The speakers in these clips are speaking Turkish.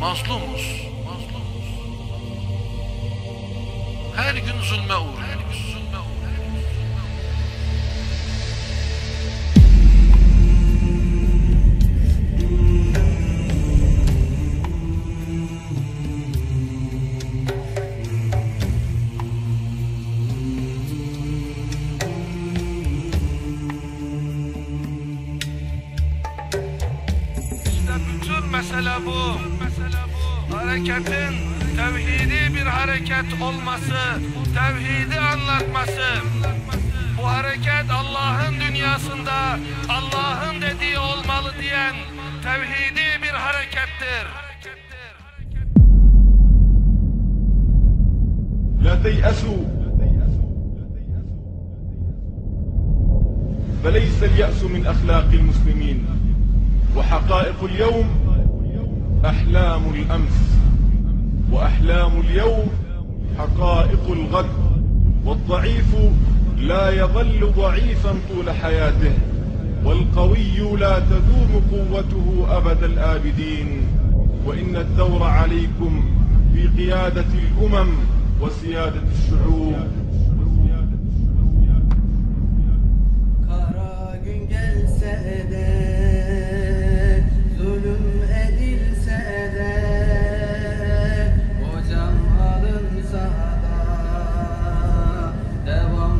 mazlumuz. Her gün zulme uğruyoruz. İşte bütün mesele bu. Hareketin tevhidi bir hareket olması, tevhidi anlatması. Bu hareket Allah'ın dünyasında Allah'ın dediği olmalı diyen tevhidi bir harekettir. La teyasu فليس اليأس من أخلاق المسلمين وحقائق اليوم أحلام الأمس وأحلام اليوم حقائق الغد والضعيف لا يظل ضعيفا طول حياته والقوي لا تدوم قوته أبد الآبدين وإن الدور عليكم في قيادة الأمم وسيادة الشعوب. Kara gün gelse de, zulüm edilse de, hocam alınsa da devam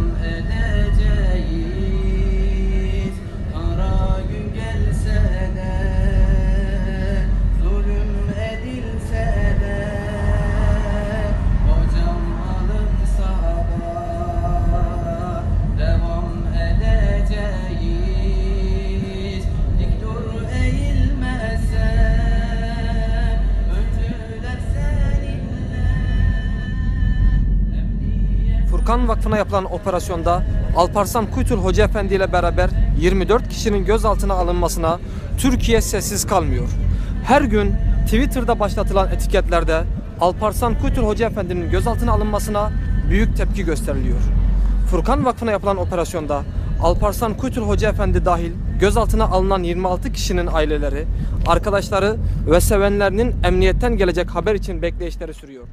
edeceğiz. Kara gün gelse de, zulüm edilse de, hocam alınsa da devam edeceğiz. Dik dur eğilmezsen öncüler seninle. Furkan Vakfı'na yapılan operasyonda Alparslan Kuytul Hoca Efendi ile beraber 24 kişinin gözaltına alınmasına Türkiye sessiz kalmıyor. Her gün Twitter'da başlatılan etiketlerde Alparslan Kuytul Hoca Efendi'nin gözaltına alınmasına büyük tepki gösteriliyor. Furkan Vakfı'na yapılan operasyonda Alparslan Kuytul Hoca Efendi dahil gözaltına alınan 26 kişinin aileleri, arkadaşları ve sevenlerinin emniyetten gelecek haber için bekleyişleri sürüyor.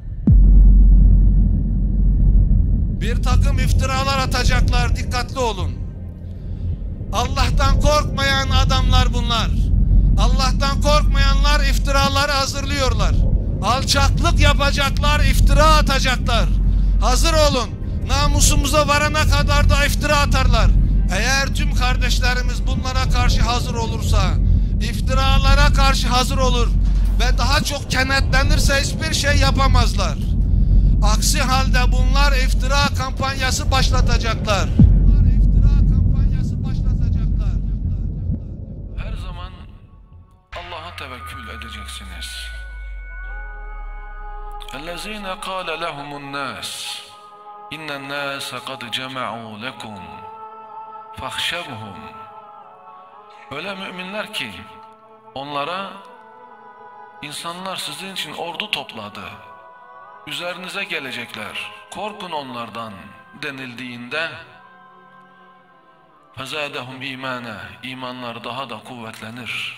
Bir takım iftiralar atacaklar, dikkatli olun. Allah'tan korkmayan adamlar bunlar. Allah'tan korkmayanlar iftiraları hazırlıyorlar. Alçaklık yapacaklar, iftira atacaklar. Hazır olun. Namusumuza varana kadar da iftira atarlar. Eğer tüm kardeşlerimiz bunlara karşı hazır olursa, iftiralara karşı hazır olur ve daha çok kenetlenirse hiçbir şey yapamazlar. Aksi halde bunlar iftira kampanyası başlatacaklar. Her zaman Allah'a tevekkül edeceksiniz. اَلَّذ۪ينَ قَالَ لَهُمُ النَّاسِ اِنَّ النَّاسَ قَدْ جَمَعُوا لَكُمْ فَاخْشَوْهُمْ. Öyle müminler ki onlara insanlar sizin için ordu topladı, üzerinize gelecekler, korkun onlardan denildiğinde فَزَادَهُمْ اِيمَانًا, imanlar daha da kuvvetlenir,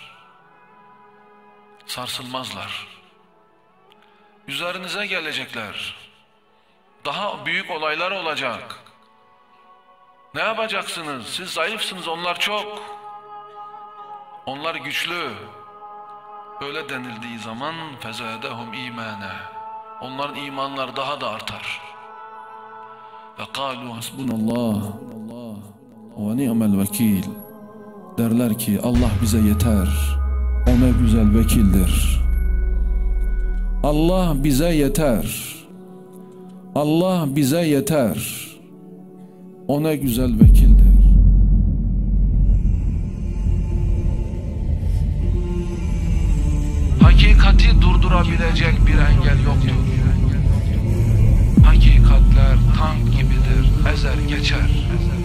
sarsılmazlar. Üzerinize gelecekler, daha büyük olaylar olacak. Ne yapacaksınız? Siz zayıfsınız, onlar çok. Onlar güçlü. Öyle denildiği zaman فَزَادَهُمْ اِيمَانًا, onların imanları daha da artar. Ve قَالُوا Hasbunallah ve ni'mel vekil. Derler ki Allah bize yeter, o ne güzel vekildir. Allah bize yeter, Allah bize yeter, o ne güzel vekildir. hakikati durdurabilecek bir engel yoktur. Hakikatler tank gibidir, ezer geçer.